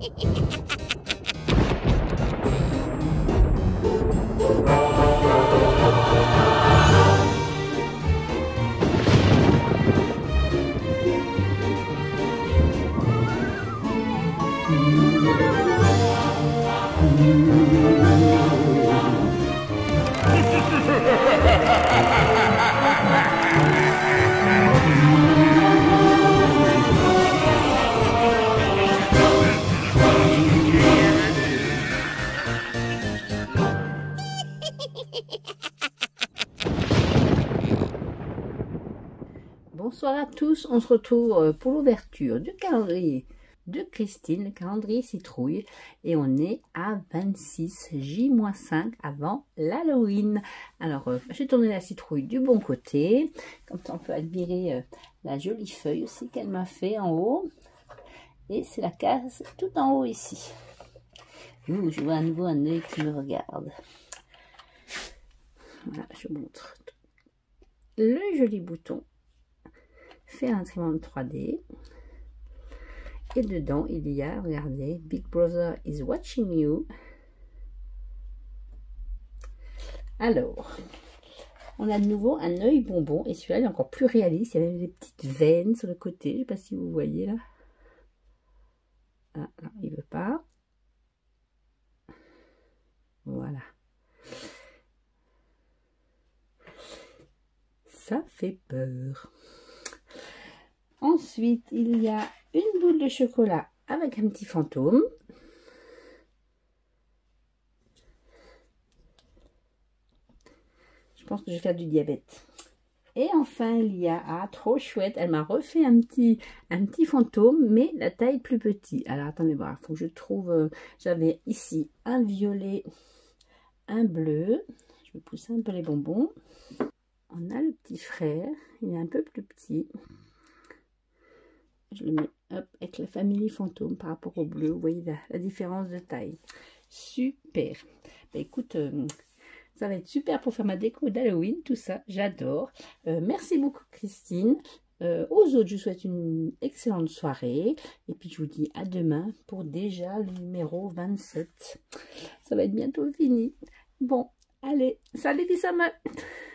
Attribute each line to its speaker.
Speaker 1: Bonsoir à tous, on se retrouve pour l'ouverture du calendrier de Christine, le calendrier citrouille, et on est à 26 J-5 avant l'Halloween. Alors j'ai tourné la citrouille du bon côté, comme ça on peut admirer la jolie feuille aussi qu'elle m'a fait en haut, et c'est la case tout en haut ici. Ouh, je vois à nouveau un œil qui me regarde. Voilà, je vous montre le joli bouton fait un imprimante 3D. Et dedans, il y a, regardez, Big Brother is watching you. Alors, on a de nouveau un œil bonbon. Et celui-là, il est encore plus réaliste. Il y a même des petites veines sur le côté. Je ne sais pas si vous voyez là. Ah, non, il ne veut pas. Voilà. Ça fait peur. Ensuite, il y a une boule de chocolat avec un petit fantôme. Je pense que je vais faire du diabète. Et enfin, il y a, ah, trop chouette, elle m'a refait un petit fantôme, mais la taille plus petite. Alors, attendez voir, il faut que je trouve, j'avais ici un violet, un bleu. Je vais pousser un peu les bonbons. On a le petit frère, il est un peu plus petit. Je le mets hop, avec la famille fantôme par rapport au bleu. Vous voyez la différence de taille. Super. Bah, écoute, ça va être super pour faire ma déco d'Halloween. Tout ça, j'adore. Merci beaucoup Christine. Aux autres, je vous souhaite une excellente soirée. Et puis, je vous dis à demain pour déjà le numéro 27. Ça va être bientôt fini. Bon, allez, salut les amis.